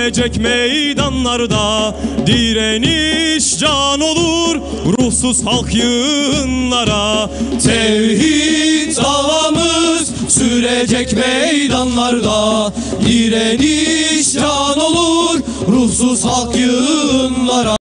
sürecek meydanlarda. Direniş can olur ruhsuz halk yığınlara. Tevhid davamız sürecek meydanlarda. Direniş can olur ruhsuz halk yığınlara.